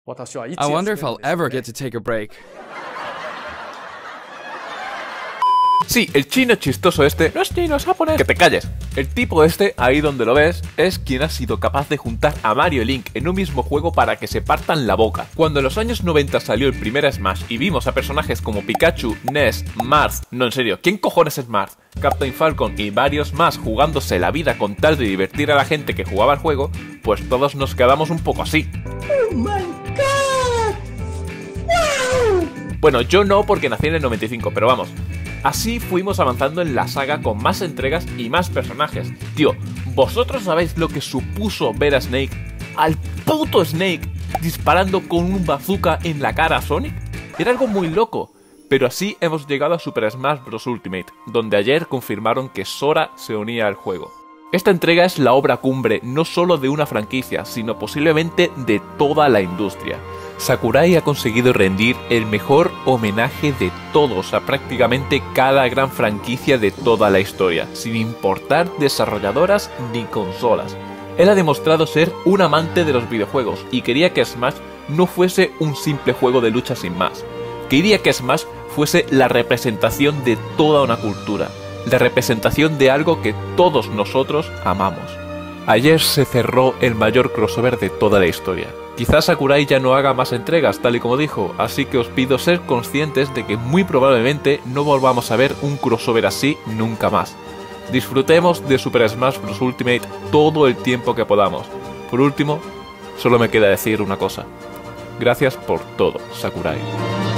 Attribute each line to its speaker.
Speaker 1: I wonder if I'll ever get to take a break.
Speaker 2: Sí, el chino chistoso este, no es chino, es japonés. Que te calles. El tipo este, ahí donde lo ves, es quien ha sido capaz de juntar a Mario y Link en un mismo juego para que se partan la boca. Cuando en los años 90 salió el primer Smash y vimos a personajes como Pikachu, Ness, Marth, no en serio, ¿quién cojones es Marth? Captain Falcon y varios más jugándose la vida con tal de divertir a la gente que jugaba el juego, pues todos nos quedamos un poco así.
Speaker 3: ¡Oh my God! ¡Wow!
Speaker 2: Bueno, yo no porque nací en el 95, pero vamos. Así fuimos avanzando en la saga con más entregas y más personajes. Tío, ¿vosotros sabéis lo que supuso ver a Snake, al puto Snake, disparando con un bazooka en la cara a Sonic? Era algo muy loco. Pero así hemos llegado a Super Smash Bros. Ultimate, donde ayer confirmaron que Sora se unía al juego. Esta entrega es la obra cumbre no solo de una franquicia, sino posiblemente de toda la industria. Sakurai ha conseguido rendir el mejor homenaje de todos a prácticamente cada gran franquicia de toda la historia, sin importar desarrolladoras ni consolas. Él ha demostrado ser un amante de los videojuegos y quería que Smash no fuese un simple juego de lucha sin más. Quería que Smash fuese la representación de toda una cultura, la representación de algo que todos nosotros amamos. Ayer se cerró el mayor crossover de toda la historia. Quizás Sakurai ya no haga más entregas, tal y como dijo, así que os pido ser conscientes de que muy probablemente no volvamos a ver un crossover así nunca más. Disfrutemos de Super Smash Bros. Ultimate todo el tiempo que podamos. Por último, solo me queda decir una cosa. Gracias por todo, Sakurai.